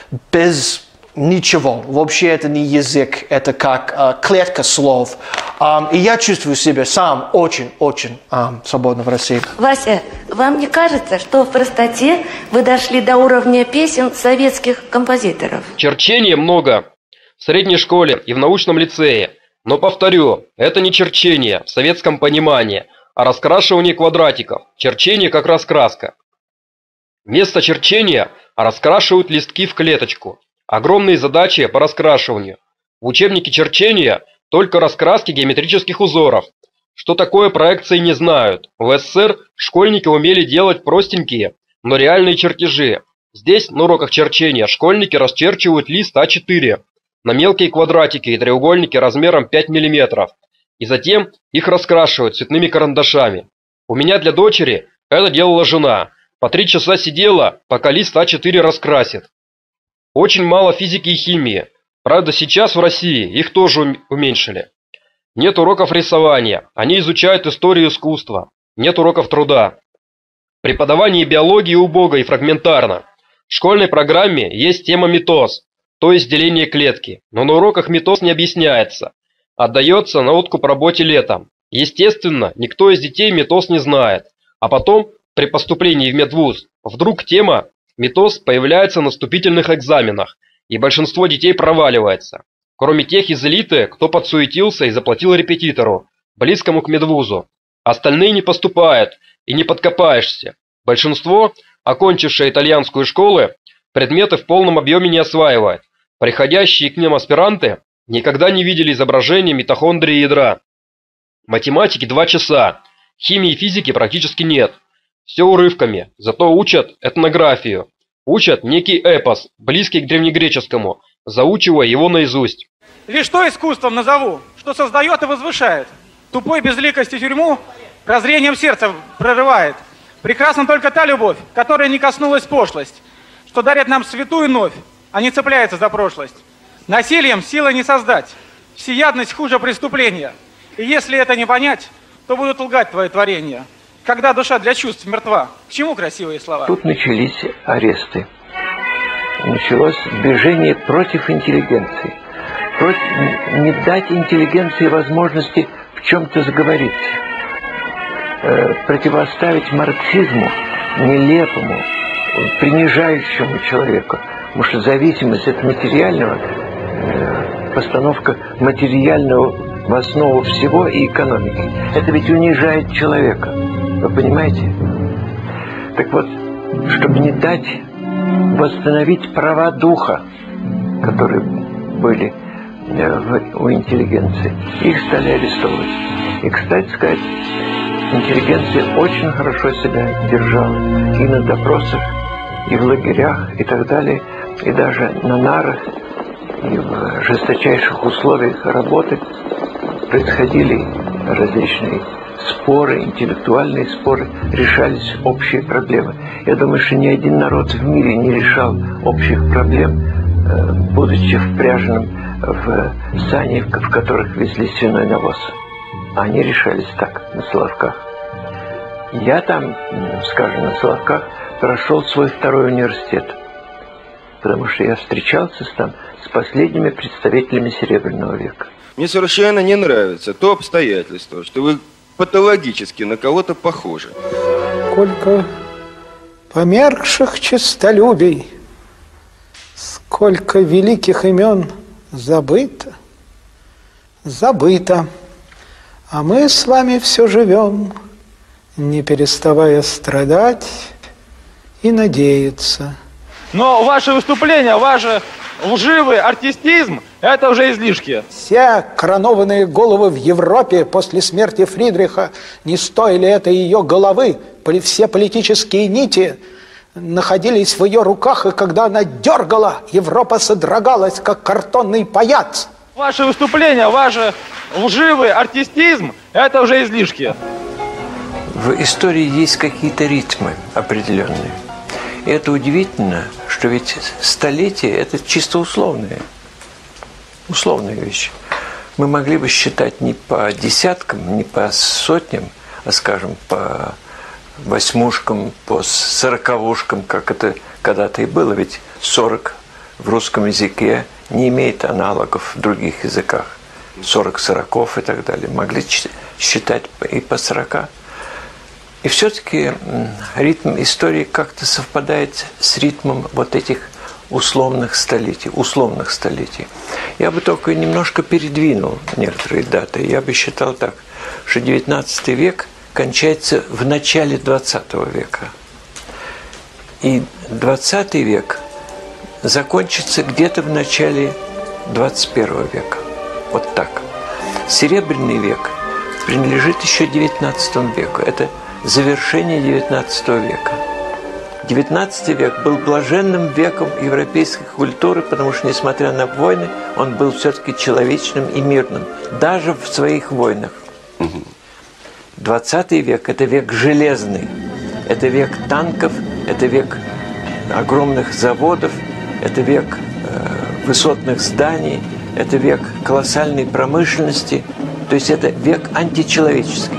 без ничего. Вообще это не язык, это как э, клетка слов. Um, и я чувствую себя сам очень-очень um, свободно в России. Вася, вам не кажется, что в простоте вы дошли до уровня песен советских композиторов? Черчения много в средней школе и в научном лицее. Но повторю, это не черчение в советском понимании, а раскрашивание квадратиков. Черчение как раскраска. Вместо черчения раскрашивают листки в клеточку. Огромные задачи по раскрашиванию. В учебнике черчения только раскраски геометрических узоров. Что такое проекции, не знают. В СССР школьники умели делать простенькие, но реальные чертежи. Здесь на уроках черчения школьники расчерчивают лист а четыре на мелкие квадратики и треугольники размером пять миллиметров. И затем их раскрашивают цветными карандашами. У меня для дочери это делала жена. По три часа сидела, пока лист а четыре раскрасит. Очень мало физики и химии. Правда, сейчас в России их тоже уменьшили. Нет уроков рисования. Они изучают историю искусства. Нет уроков труда. Преподавание биологии убого и фрагментарно. В школьной программе есть тема митоз, то есть деление клетки. Но на уроках митоз не объясняется. Отдается на откуп работе летом. Естественно, никто из детей митоз не знает. А потом, при поступлении в медвуз, вдруг тема митоз появляется на вступительных экзаменах, и большинство детей проваливается. Кроме тех из элиты, кто подсуетился и заплатил репетитору, близкому к медвузу. Остальные не поступают, и не подкопаешься. Большинство, окончившие итальянскую школу, предметы в полном объеме не осваивает. Приходящие к ним аспиранты никогда не видели изображения митохондрии ядра. Математики два часа, химии и физики практически нет. Все урывками, зато учат этнографию. Учат некий эпос, близкий к древнегреческому, заучивая его наизусть. Лишь то искусством назову, что создает и возвышает. Тупой безликости тюрьму прозрением сердца прорывает. Прекрасна только та любовь, которая не коснулась пошлость, что дарит нам святую новь, а не цепляется за прошлость. Насилием силы не создать, всеядность хуже преступления. И если это не понять, то будут лгать твои творения. Когда душа для чувств мертва, к чему красивые слова? Тут начались аресты. Началось движение против интеллигенции. не дать интеллигенции возможности в чем-то заговориться, противоставить марксизму нелепому, принижающему человеку, потому что зависимость от материального, постановка материального в основу всего и экономики, это ведь унижает человека, вы понимаете? Так вот, чтобы не дать восстановить права духа, которые были у интеллигенции, их стали арестовывать. И, кстати сказать, интеллигенция очень хорошо себя держала и на допросах, и в лагерях, и так далее, и даже на нарах, и в жесточайших условиях работы происходили различные споры, интеллектуальные споры, решались общие проблемы. Я думаю, что ни один народ в мире не решал общих проблем, будучи впряженным в сани, в которых везли свиной навоз. Они решались так, на Соловках. Я там, скажем, на Соловках прошел свой второй университет, потому что я встречался там с последними представителями Серебряного века. Мне совершенно не нравится то обстоятельство, что вы патологически на кого-то похожи. Сколько померкших честолюбий, сколько великих имен забыто, забыто. А мы с вами все живем, не переставая страдать и надеяться. Но ваше выступление, ваш лживый артистизм – это уже излишки. Все коронованные головы в Европе после смерти Фридриха, не стоили это ее головы, все политические нити находились в ее руках, и когда она дергала, Европа содрогалась, как картонный паяц. Ваше выступление, ваш лживый артистизм – это уже излишки. В истории есть какие-то ритмы определенные. И это удивительно, что ведь столетие – это чисто условные, условные вещи. Мы могли бы считать не по десяткам, не по сотням, а, скажем, по восьмушкам, по сороковушкам, как это когда-то и было. Ведь сорок в русском языке не имеет аналогов в других языках. сорок сороков и так далее. Могли считать и по сорока. И все-таки ритм истории как-то совпадает с ритмом вот этих условных столетий, условных столетий. Я бы только немножко передвинул некоторые даты. Я бы считал так, что девятнадцатый век кончается в начале двадцатого века. И двадцатый век закончится где-то в начале двадцать первого века. Вот так. Серебряный век принадлежит еще девятнадцатому веку. Это завершение девятнадцатого века. девятнадцатый век был блаженным веком европейской культуры, потому что, несмотря на войны, он был все-таки человечным и мирным, даже в своих войнах. двадцатый век – это век железный, это век танков, это век огромных заводов, это век э, высотных зданий, это век колоссальной промышленности, то есть это век античеловеческий.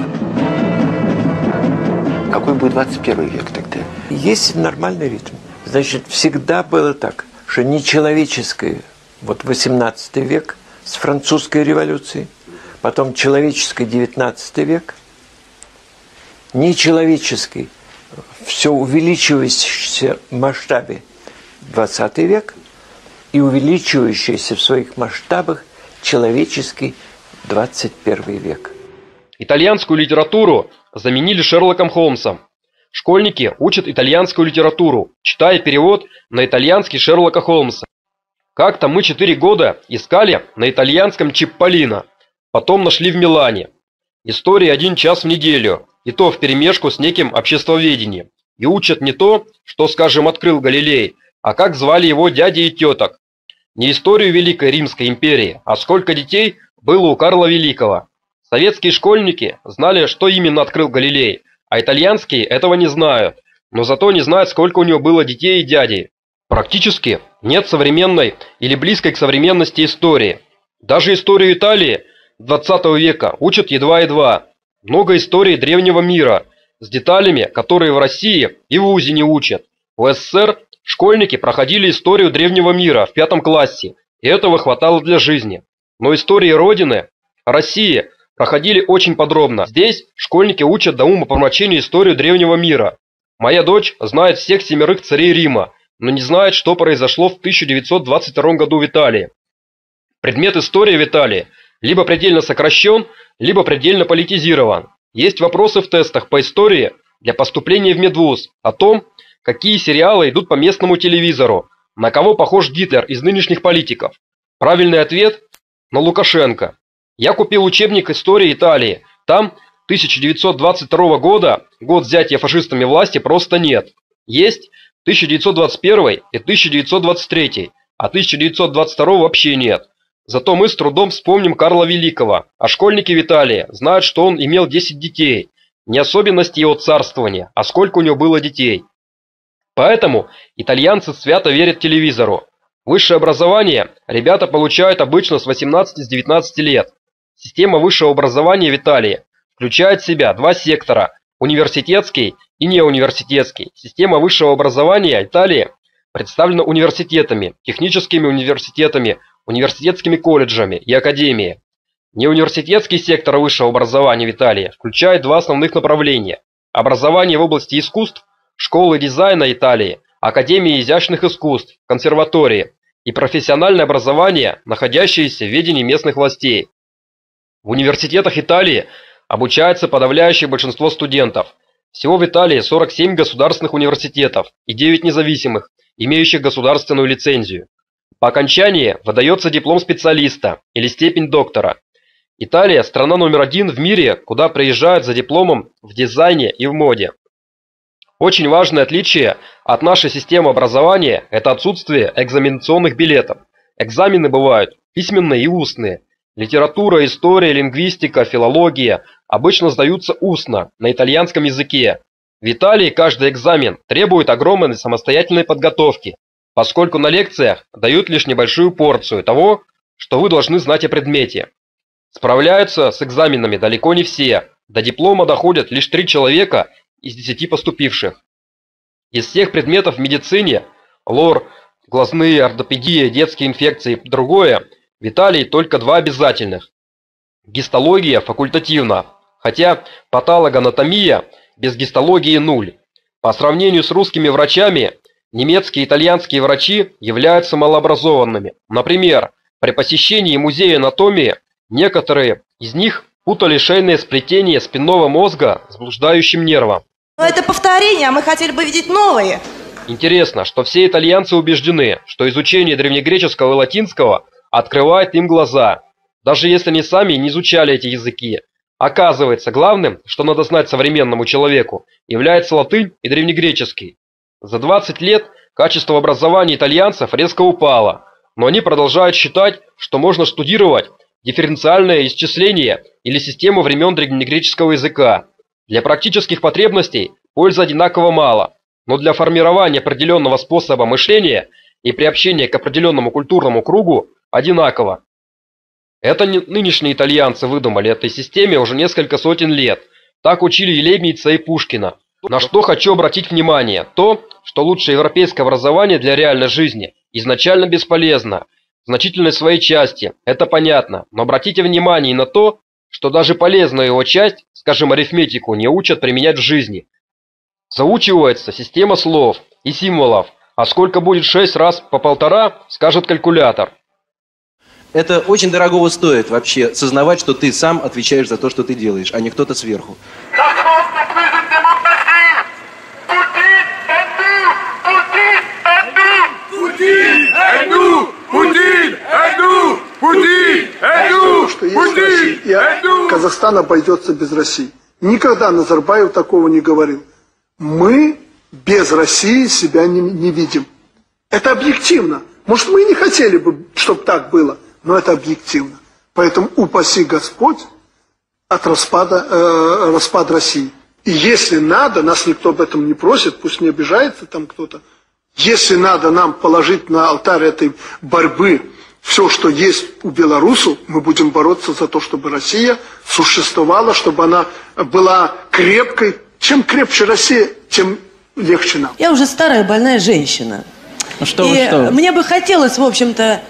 Какой будет двадцать первый век тогда? Есть нормальный ритм. Значит, всегда было так, что нечеловеческое, вот восемнадцатый век с французской революцией, потом человеческий девятнадцатый век, нечеловеческий, все увеличивающийся в масштабе двадцатый век и увеличивающийся в своих масштабах человеческий двадцать первый век. Итальянскую литературу заменили Шерлоком Холмсом. Школьники учат итальянскую литературу, читая перевод на итальянский Шерлока Холмса. Как-то мы четыре года искали на итальянском Чипполлино, потом нашли в Милане. История один час в неделю, и то вперемешку с неким обществоведением. И учат не то, что, скажем, открыл Галилей, а как звали его дяди и теток. Не историю Великой Римской империи, а сколько детей было у Карла Великого. Советские школьники знали, что именно открыл Галилей, а итальянские этого не знают, но зато не знают, сколько у него было детей и дядей. Практически нет современной или близкой к современности истории. Даже историю Италии двадцатого века учат едва-едва. Много историй древнего мира, с деталями, которые в России и в ВУЗе не учат. В СССР школьники проходили историю древнего мира в пятом классе, и этого хватало для жизни. Но истории Родины, России, проходили очень подробно. Здесь школьники учат до умопомрачения историю древнего мира. Моя дочь знает всех семерых царей Рима, но не знает, что произошло в тысяча девятьсот двадцать втором году в Италии. Предмет истории в Италии либо предельно сокращен, либо предельно политизирован. Есть вопросы в тестах по истории для поступления в медвуз о том, какие сериалы идут по местному телевизору, на кого похож Гитлер из нынешних политиков. Правильный ответ – на Лукашенко. Я купил учебник истории Италии. Там тысяча девятьсот двадцать второго года, год взятия фашистами власти, просто нет. Есть тысяча девятьсот двадцать первый и тысяча девятьсот двадцать третий, а тысяча девятьсот двадцать второго вообще нет. Зато мы с трудом вспомним Карла Великого, а школьники в Италии знают, что он имел десять детей. Не особенности его царствования, а сколько у него было детей. Поэтому итальянцы свято верят телевизору. Высшее образование ребята получают обычно с восемнадцати-девятнадцати лет. Система высшего образования в Италии включает в себя два сектора – университетский и неуниверситетский. Система высшего образования Италии представлена университетами, техническими университетами, университетскими колледжами и академиями. Неуниверситетский сектор высшего образования в Италии включает два основных направления – образование в области искусств, школы дизайна Италии, академии изящных искусств, консерватории и профессиональное образование, находящееся в ведении местных властей. В университетах Италии обучается подавляющее большинство студентов. Всего в Италии сорок семь государственных университетов и девять независимых, имеющих государственную лицензию. По окончании выдается диплом специалиста или степень доктора. Италия – страна номер один в мире, куда приезжают за дипломом в дизайне и в моде. Очень важное отличие от нашей системы образования – это отсутствие экзаменационных билетов. Экзамены бывают письменные и устные. Литература, история, лингвистика, филология обычно сдаются устно, на итальянском языке. В Италии каждый экзамен требует огромной самостоятельной подготовки, поскольку на лекциях дают лишь небольшую порцию того, что вы должны знать о предмете. Справляются с экзаменами далеко не все, до диплома доходят лишь три человека из десяти поступивших. Из всех предметов в медицине – лор, глазные, ортопедия, детские инфекции и другое – в Италии только два обязательных. Гистология факультативна, хотя патологоанатомия без гистологии нуль. По сравнению с русскими врачами, немецкие и итальянские врачи являются малообразованными. Например, при посещении музея анатомии некоторые из них путали шейное сплетение спинного мозга с блуждающим нервом. Но это повторение, а мы хотели бы видеть новые. Интересно, что все итальянцы убеждены, что изучение древнегреческого и латинского открывает им глаза, даже если они сами не изучали эти языки. Оказывается, главным, что надо знать современному человеку, является латынь и древнегреческий. За двадцать лет качество образования итальянцев резко упало, но они продолжают считать, что можно штудировать дифференциальное исчисление или систему времен древнегреческого языка. Для практических потребностей пользы одинаково мало, но для формирования определенного способа мышления и приобщения к определенному культурному кругу одинаково. Это не нынешние итальянцы выдумали этой системе уже несколько сотен лет. Так учили и Лейбница, и Пушкина. На что хочу обратить внимание, то, что лучшее европейское образование для реальной жизни изначально бесполезно. В значительной своей части, это понятно, но обратите внимание и на то, что даже полезную его часть, скажем, арифметику, не учат применять в жизни. Заучивается система слов и символов, а сколько будет шесть раз по полтора, скажет калькулятор. Это очень дорогого стоит вообще сознавать, что ты сам отвечаешь за то, что ты делаешь, а не кто-то сверху. Что есть Россия, и Казахстан обойдется без России. Никогда Назарбаев такого не говорил. Мы без России себя не, не видим. Это объективно. Может, мы и не хотели бы, чтобы так было, но это объективно. Поэтому упаси Господь от распада, э, распада России. И если надо, нас никто об этом не просит, пусть не обижается там кто-то, если надо нам положить на алтарь этой борьбы все, что есть у белорусов, мы будем бороться за то, чтобы Россия существовала, чтобы она была крепкой. Чем крепче Россия, тем легче нам. Я уже старая больная женщина. Ну что и вы, что вы? Мне бы хотелось, в общем-то,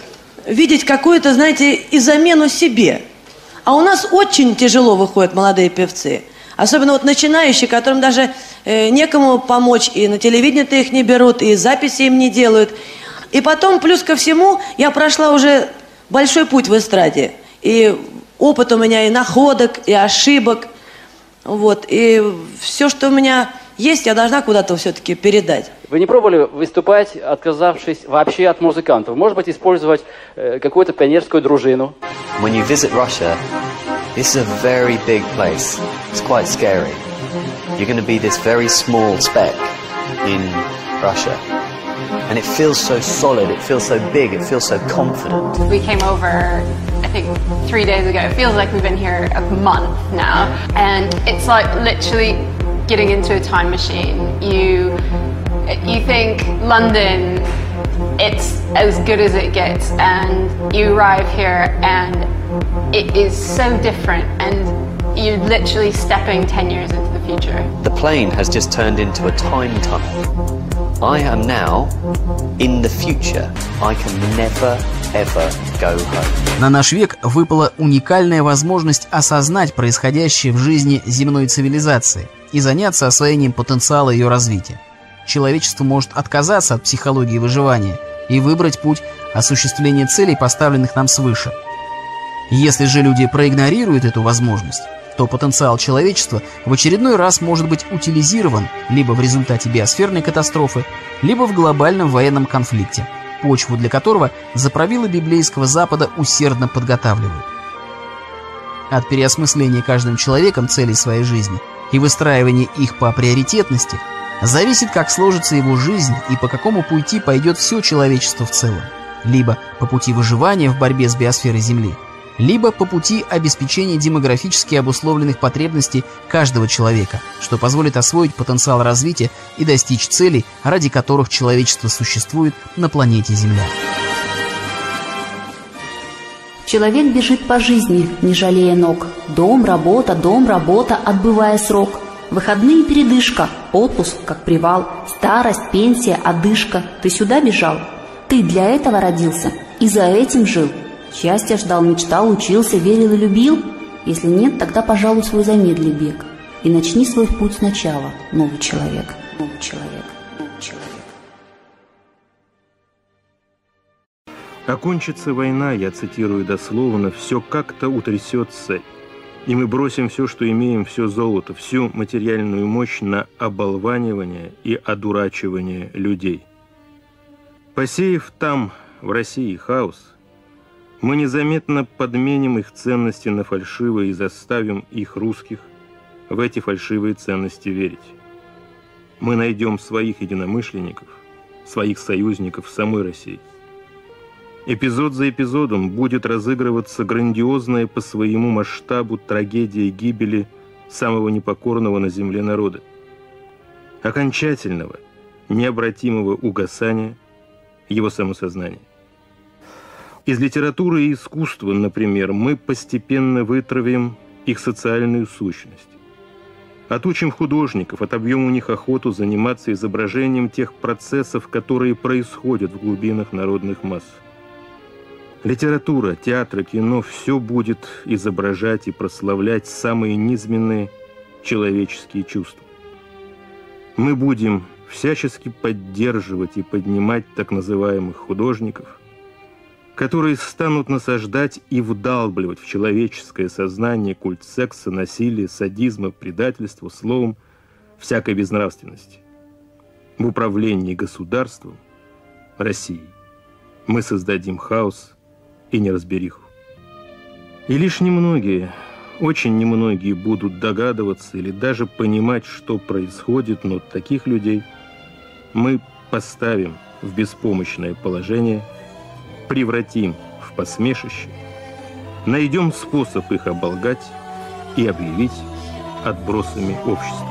видеть какую-то, знаете, и замену себе. А у нас очень тяжело выходят молодые певцы. Особенно вот начинающие, которым даже э, некому помочь. И на телевидении-то их не берут, и записи им не делают. И потом, плюс ко всему, я прошла уже большой путь в эстраде. И опыт у меня и находок, и ошибок. Вот. И все, что у меня есть, я должна куда-то все-таки передать. Вы не пробовали выступать, отказавшись вообще от музыкантов? Может быть, использовать э, какую-то пионерскую дружину? When you visit Russia, this is a very big place. It's quite scary. You're going to be this very small speck in Russia. And it feels so solid, it feels so big, it feels so confident. We came over, I think, three days ago. It feels like we've been here a month now. And it's like literally getting into a time machine. You, you think London, it's as good as it gets. And you arrive here and it is so different. And you're literally stepping ten years into the future. The plane has just turned into a time tunnel. I am now in the future. I can never, ever go home. На наш век выпала уникальная возможность осознать происходящее в жизни земной цивилизации и заняться освоением потенциала ее развития. Человечество может отказаться от психологии выживания и выбрать путь осуществления целей, поставленных нам свыше. Если же люди проигнорируют эту возможность, то потенциал человечества в очередной раз может быть утилизирован либо в результате биосферной катастрофы, либо в глобальном военном конфликте, почву для которого заправилы библейского Запада усердно подготавливают. От переосмысления каждым человеком целей своей жизни и выстраивания их по приоритетности зависит, как сложится его жизнь и по какому пути пойдет все человечество в целом, либо по пути выживания в борьбе с биосферой Земли, либо по пути обеспечения демографически обусловленных потребностей каждого человека, что позволит освоить потенциал развития и достичь целей, ради которых человечество существует на планете Земля. Человек бежит по жизни, не жалея ног. Дом, работа, дом, работа, отбывая срок. Выходные передышка, отпуск, как привал. Старость, пенсия, одышка. Ты сюда бежал? Ты для этого родился и за этим жил. Счастья ждал, мечтал, учился, верил и любил? Если нет, тогда, пожалуй, свой замедли бег. И начни свой путь сначала, новый человек, новый человек, новый человек. Окончится война, я цитирую дословно, все как-то утрясется, и мы бросим все, что имеем, все золото, всю материальную мощь на оболванивание и одурачивание людей. Посеяв там, в России, хаос, мы незаметно подменим их ценности на фальшивые и заставим их, русских, в эти фальшивые ценности верить. Мы найдем своих единомышленников, своих союзников в самой России. Эпизод за эпизодом будет разыгрываться грандиозная по своему масштабу трагедия гибели самого непокорного на земле народа, окончательного, необратимого угасания его самосознания. Из литературы и искусства, например, мы постепенно вытравим их социальную сущность. Отучим художников, отобьем у них охоту заниматься изображением тех процессов, которые происходят в глубинах народных масс. Литература, театр, кино – все будет изображать и прославлять самые низменные человеческие чувства. Мы будем всячески поддерживать и поднимать так называемых художников, которые станут насаждать и вдалбливать в человеческое сознание культ секса, насилия, садизма, предательства, словом, всякой безнравственности. В управлении государством России мы создадим хаос и неразбериху. И лишь немногие, очень немногие будут догадываться или даже понимать, что происходит, но таких людей мы поставим в беспомощное положение, превратим в посмешище, найдем способ их оболгать и объявить отбросами общества.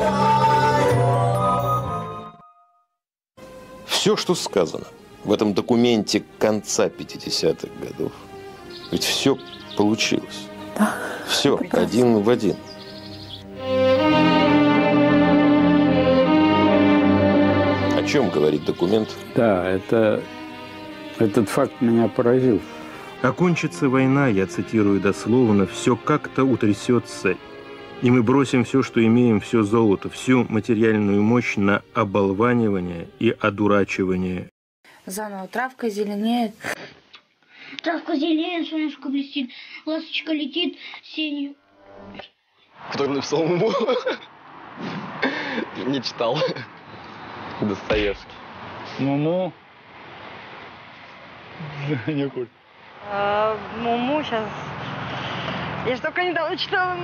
Все, что сказано в этом документе конца пятидесятых годов, ведь все получилось. Да. Все, один в один. О чем говорит документ? Да, это, этот факт меня поразил. Окончится война, я цитирую дословно, все как-то утрясется, и мы бросим все, что имеем, все золото, всю материальную мощь на оболванивание и одурачивание. Заново. Травка зеленеет. Травка зеленеет, солнышко блестит, ласточка летит синюю. Кто написал ему? Не читал. Достоевский. Муму. Не курт. Муму сейчас. Я же только недавно читала.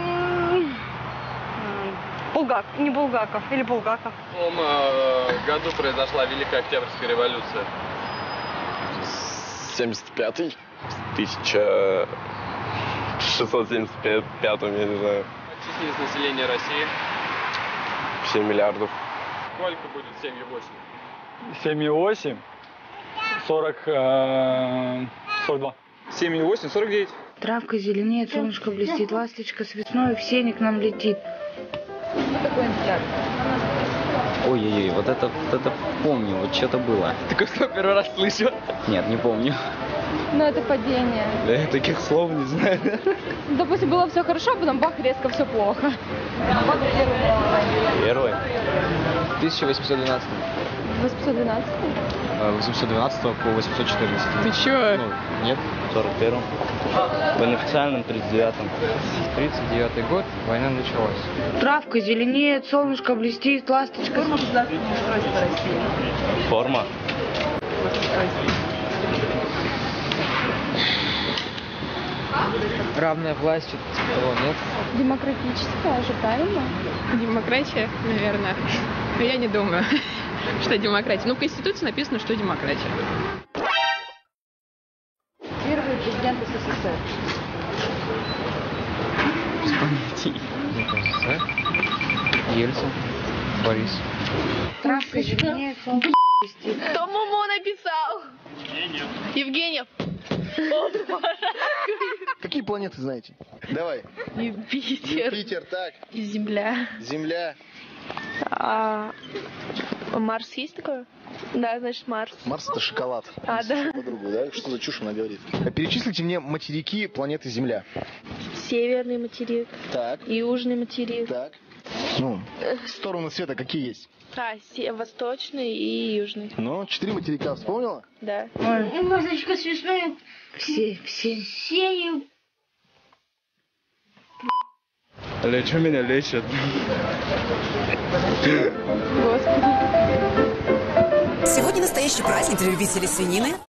Булгак, не Булгаков, или Булгаков. В каком э, году произошла Великая Октябрьская революция? семьдесят пятый. тысяча шестьсот семьдесят пятый, я не знаю. Численность населения России? семь миллиардов. Сколько будет семь и восемь? семь и восемь? сорок, сорок два. семь и восемь, сорок девять. Травка зеленеет, солнышко блестит, ласточка с весной в сене к нам летит. Что такое антиар? Ой-ой-ой, вот это, вот это помню, вот что-то было. Ты что, первый раз слышу? Нет, не помню. Ну, это падение. Да я таких слов не знаю. Допустим, было все хорошо, потом бах, резко все плохо. Первый? тысяча восемьсот двенадцатый. восемьсот двенадцатый? восемьсот двенадцатого по восемьсот четырнадцатый. Ты чё? Ну, нет, в сорок первом. В неофициальном тридцать девятом. тридцать девятый год, война началась. Травка зеленеет, солнышко блестит, ласточка... Форма государственного устройства России. Форма? Равная власть, что-то типа того, нет? Демократическая же, правильно? Демократия, наверное. Но я не думаю, что демократия. Ну, в Конституции написано, что демократия. Первый президент СССР. Без понятий. Мне кажется, Ельцин, Борис. Травка зеленеет, солнышко блестит. Кто Муму написал? Евгеньев. Евгеньев. Какие планеты знаете? Давай. Юпитер. Юпитер, так. Земля. Земля. А, Марс есть такое? Да, значит Марс. Марс это шоколад. А, да. Подругу, да? Что за чушь она говорит? Перечислите мне материки планеты Земля. Северный материк. Так. Южный материк. Так. Ну, стороны света какие есть? А, се- восточный и южный. Ну, четыре материка вспомнила? Да. Ласточка с весной. Все, все. Сенью. Лечу меня лечат. Господи. Сегодня настоящий праздник для любителей свинины.